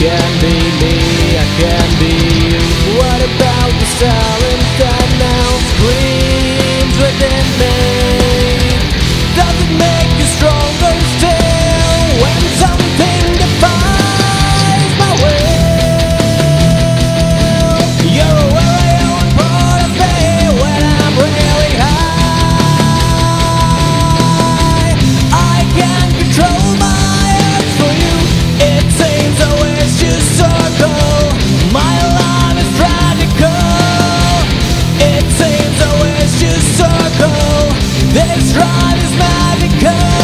can be me, I can be you. What about the silence that now screams within me? Does it make you stronger still when something defies my will? You're a very own part of me when I'm really high. I can't control my urge for you. It seems I wish you circle. My life is radical. It seems I wish you circle. This ride is magical.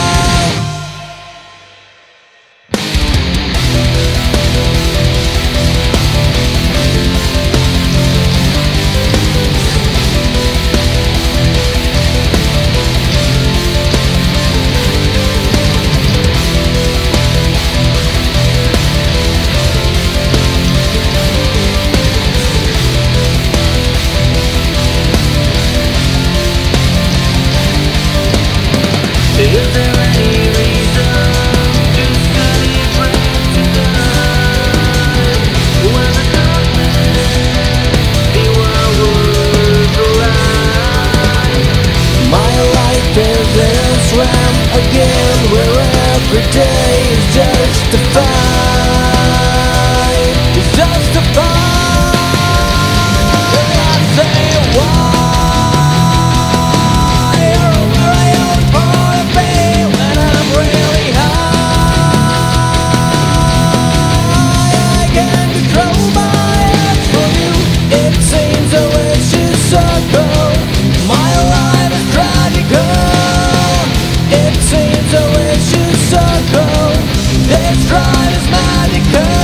Is there any reason to celebrate tonight? When the darkness, the world was alive. My life is in a swam again, where every day is justified. It's justified. And I say why? You're a very own part of me when I'm really high. I can't control my urge for you. It seems I wish you circle. My life is radical. It seems I wish you circle. This ride is magical.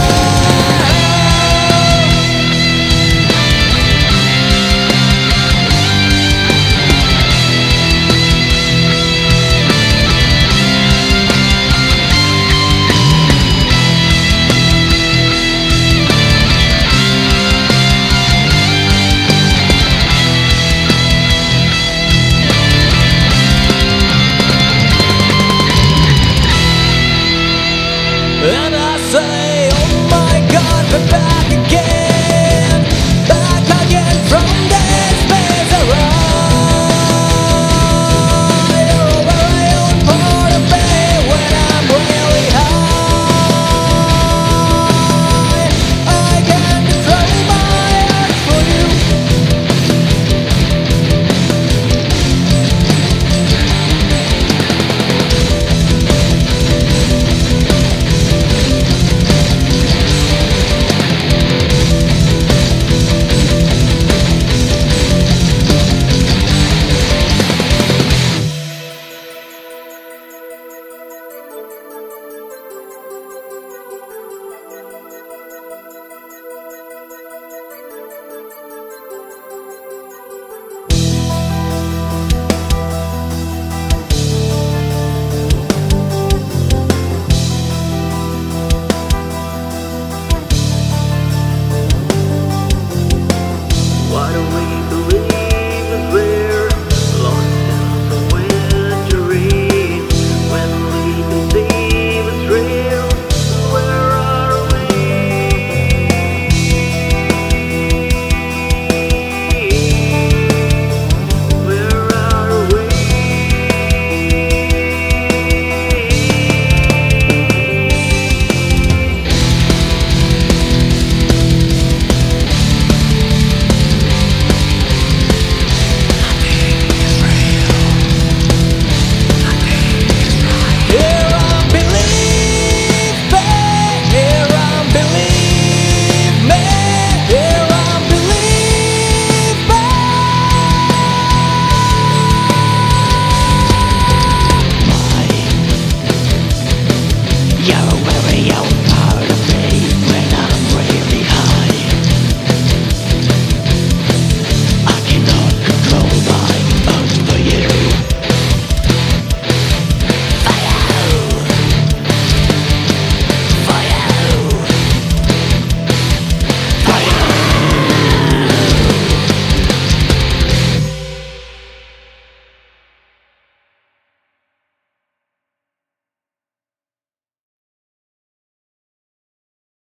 And I say, oh my God, but